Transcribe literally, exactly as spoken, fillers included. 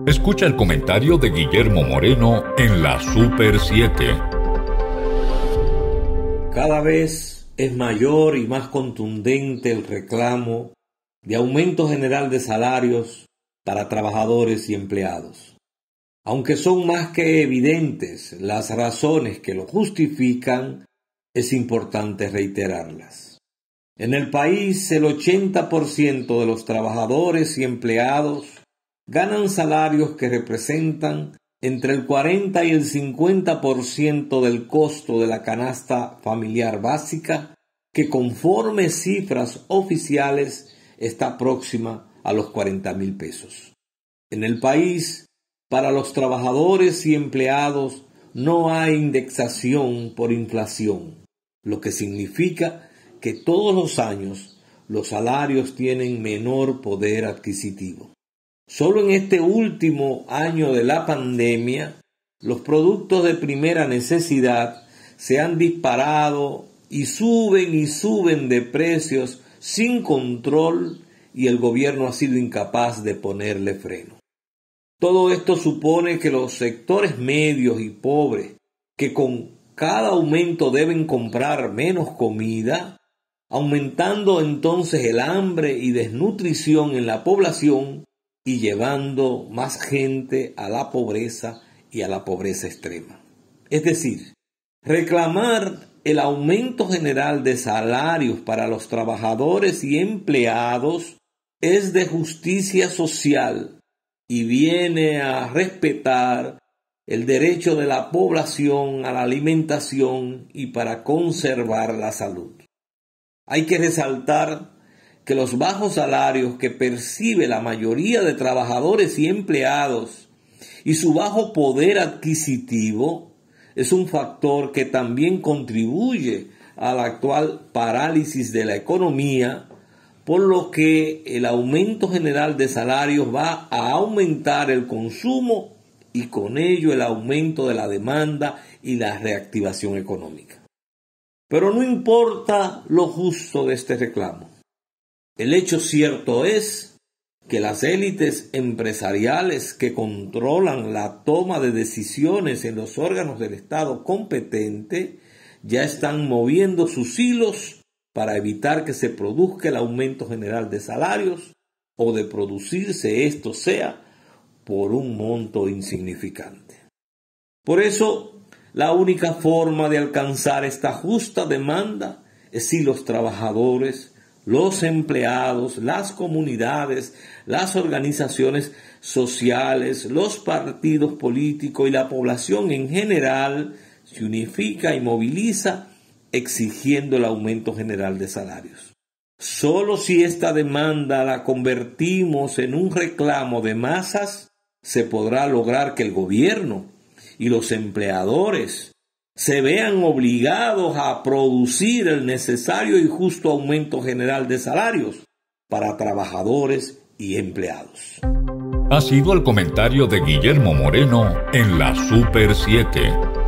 Escucha el comentario de Guillermo Moreno en la Super siete. Cada vez es mayor y más contundente el reclamo de aumento general de salarios para trabajadores y empleados. Aunque son más que evidentes las razones que lo justifican, es importante reiterarlas. En el país, el ochenta por ciento de los trabajadores y empleados ganan salarios que representan entre el cuarenta y el cincuenta por ciento del costo de la canasta familiar básica, que conforme cifras oficiales está próxima a los cuarenta mil pesos. En el país, para los trabajadores y empleados no hay indexación por inflación, lo que significa que todos los años los salarios tienen menor poder adquisitivo. Solo en este último año de la pandemia, los productos de primera necesidad se han disparado y suben y suben de precios sin control, y el gobierno ha sido incapaz de ponerle freno. Todo esto supone que los sectores medios y pobres, que con cada aumento deben comprar menos comida, aumentando entonces el hambre y desnutrición en la población y llevando más gente a la pobreza y a la pobreza extrema. Es decir, reclamar el aumento general de salarios para los trabajadores y empleados es de justicia social y viene a respetar el derecho de la población a la alimentación y para conservar la salud. Hay que resaltar que los bajos salarios que percibe la mayoría de trabajadores y empleados y su bajo poder adquisitivo es un factor que también contribuye a la actual parálisis de la economía, por lo que el aumento general de salarios va a aumentar el consumo y con ello el aumento de la demanda y la reactivación económica. Pero no importa lo justo de este reclamo. El hecho cierto es que las élites empresariales que controlan la toma de decisiones en los órganos del Estado competente ya están moviendo sus hilos para evitar que se produzca el aumento general de salarios o de producirse esto sea por un monto insignificante. Por eso, la única forma de alcanzar esta justa demanda es si los trabajadores, los empleados, las comunidades, las organizaciones sociales, los partidos políticos y la población en general se unifica y moviliza exigiendo el aumento general de salarios. Solo si esta demanda la convertimos en un reclamo de masas, se podrá lograr que el gobierno y los empleadores se vean obligados a producir el necesario y justo aumento general de salarios para trabajadores y empleados. Ha sido el comentario de Guillermo Moreno en la Super siete.